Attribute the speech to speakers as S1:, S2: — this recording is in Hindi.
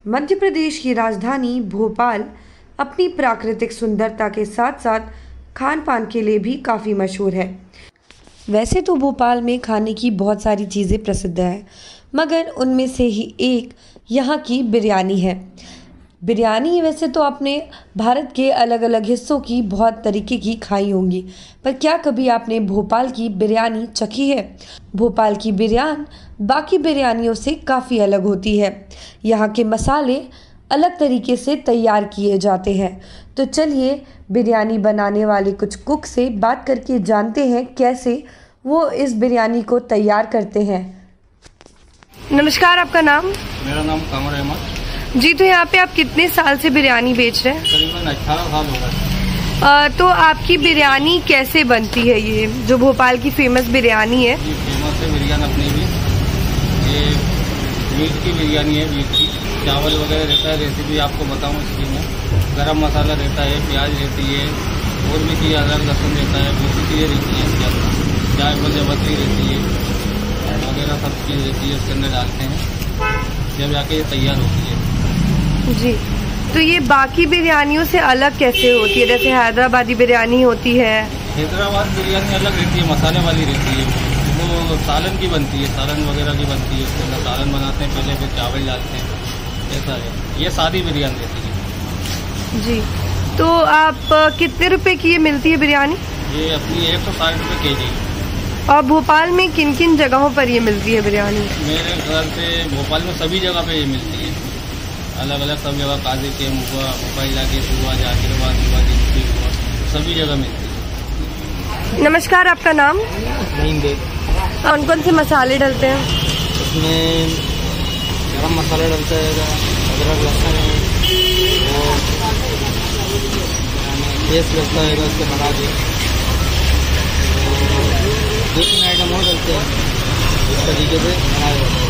S1: मध्य प्रदेश की राजधानी भोपाल अपनी प्राकृतिक सुंदरता के साथ साथ खान पान के लिए भी काफ़ी मशहूर है। वैसे तो भोपाल में खाने की बहुत सारी चीज़ें प्रसिद्ध हैं, मगर उनमें से ही एक यहाँ की बिरयानी है। बिरयानी वैसे तो आपने भारत के अलग अलग हिस्सों की बहुत तरीके की खाई होंगी, पर क्या कभी आपने भोपाल की बिरयानी चखी है? भोपाल की बिरयानी बाकी बिरयानियों से काफ़ी अलग होती है। यहाँ के मसाले अलग तरीके से तैयार किए जाते हैं। तो चलिए बिरयानी बनाने वाले कुछ कुक से बात करके जानते हैं कैसे वो इस बिरयानी को तैयार करते हैं। नमस्कार, आपका नाम?
S2: मेरा नाम कमर अहमद
S1: जी। तो यहाँ पे आप कितने साल से बिरयानी बेच रहे हैं?
S2: करीबन 18 साल हो गए।
S1: तो आपकी बिरयानी कैसे बनती है? ये जो भोपाल की फेमस बिरयानी है।
S2: ये फेमस है बिरयानी अपनी भी। ये मीट की बिरयानी है, मीट की। चावल वगैरह रहता है, रेसिपी आपको बताऊँ इसकी मैं। गरम मसाला रहता है, प्याज रहती है, और भी चीज़ें अदरक लहसुन रहता है, बहुत सी चीज़ें रहती हैं। चाय पत्ती रहती है वगैरह सब चीज़ रहती है, उसके अंदर डालते हैं जब जाके ये तैयार होती है
S1: जी। तो ये बाकी बिरयानियों से अलग कैसे होती है? जैसे हैदराबादी बिरयानी होती है।
S2: हैदराबाद बिरयानी अलग रहती है, मसाले वाली रहती है। वो सालन की बनती है, सालन वगैरह की बनती है। उसके अंदर सालन बनाते हैं पहले, फिर चावल डालते हैं, ऐसा है। ये सादी बिरयानी रहती है
S1: जी। तो आप कितने रुपए की ये मिलती है बिरयानी?
S2: ये अपनी 160 रुपये केजी।
S1: और भोपाल में किन किन जगहों पर ये मिलती है बिरयानी?
S2: मेरे ख्याल से भोपाल में सभी जगह पे ये मिलती है, अलग अलग सब जगह। काजी कैम हुआ, भोपाल इलाके हुआ, जाकिरबाद हुआ, दिल्ली हुआ, सभी जगह मिलती है।
S1: नमस्कार, आपका नाम? कौन कौन से मसाले डलते हैं
S2: इसमें? गरम मसाला डलता है, अदरक लहसुन और पेस्ट लगता है, उसके बना के 2-3 आइटम और डलते हैं। इस तरीके से बनाया जाता है।